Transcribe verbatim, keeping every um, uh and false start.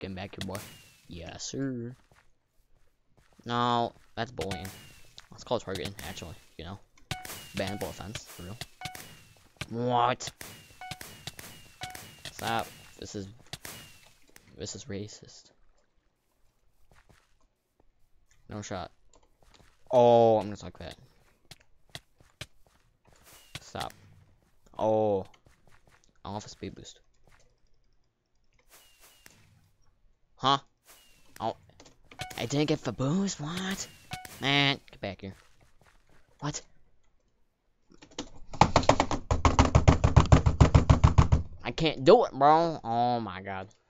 Getting back here, boy. Yes, sir. No, that's bullying. Let's call it targeting, actually, you know. Bannable offense, for real. What? Stop. This is... This is racist. No shot. Oh, I'm gonna talk that. Stop. Oh. I don't have a speed boost. Huh? Oh. I didn't get the boost? What? Man, get back here. What? I can't do it, bro. Oh my god.